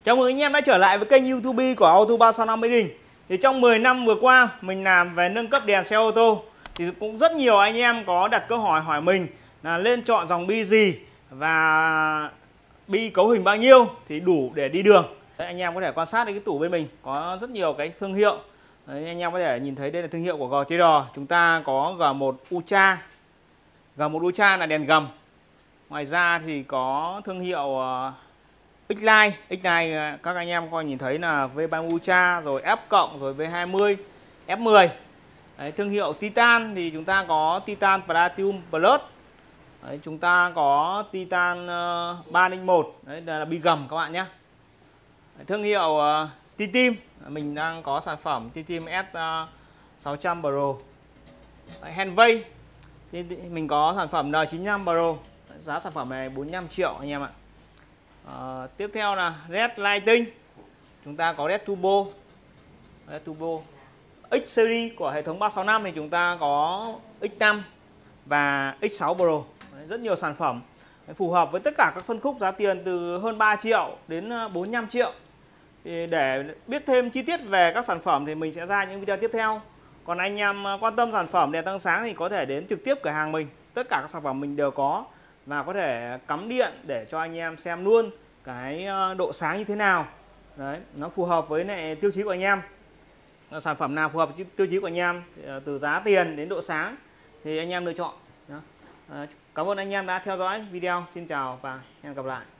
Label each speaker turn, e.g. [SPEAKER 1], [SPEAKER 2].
[SPEAKER 1] Chào mừng anh em đã trở lại với kênh YouTube của Auto 365 Mỹ Đình. Thì trong 10 năm vừa qua mình làm về nâng cấp đèn xe ô tô thì cũng rất nhiều anh em có đặt câu hỏi mình là lên chọn dòng bi gì và bi cấu hình bao nhiêu thì đủ để đi đường. Đấy, anh em có thể quan sát cái tủ bên mình có rất nhiều cái thương hiệu. Đấy, anh em có thể nhìn thấy đây là thương hiệu của GTR. Chúng ta có G1 Ultra. G1 Ultra là đèn gầm. Ngoài ra thì có thương hiệu X-Line. X-Line các anh em coi nhìn thấy là V30 Ultra, rồi F cộng, rồi V20, F10. Đấy, thương hiệu Titan thì chúng ta có Titan Platinum Plus. Đấy, chúng ta có Titan 301. Đấy là bi gầm các bạn nhé. Đấy, thương hiệu Titim, mình đang có sản phẩm Titim S600 Pro. Henvey thì mình có sản phẩm N95 Pro. Giá sản phẩm này 45 triệu anh em ạ. Tiếp theo là Red Lighting. Chúng ta có Red Turbo X series của hệ thống 365 thì chúng ta có X5 và X6 Pro. Đấy, rất nhiều sản phẩm phù hợp với tất cả các phân khúc giá tiền từ hơn 3 triệu đến 45 triệu. Thì để biết thêm chi tiết về các sản phẩm thì mình sẽ ra những video tiếp theo. Còn anh em quan tâm sản phẩm đèn tăng sáng thì có thể đến trực tiếp cửa hàng mình. Tất cả các sản phẩm mình đều có và có thể cắm điện để cho anh em xem luôn cái độ sáng như thế nào. Đấy, nó phù hợp với lại tiêu chí của anh em. Sản phẩm nào phù hợp với tiêu chí của anh em từ giá tiền đến độ sáng thì anh em lựa chọn. Cảm ơn anh em đã theo dõi video. Xin chào và hẹn gặp lại.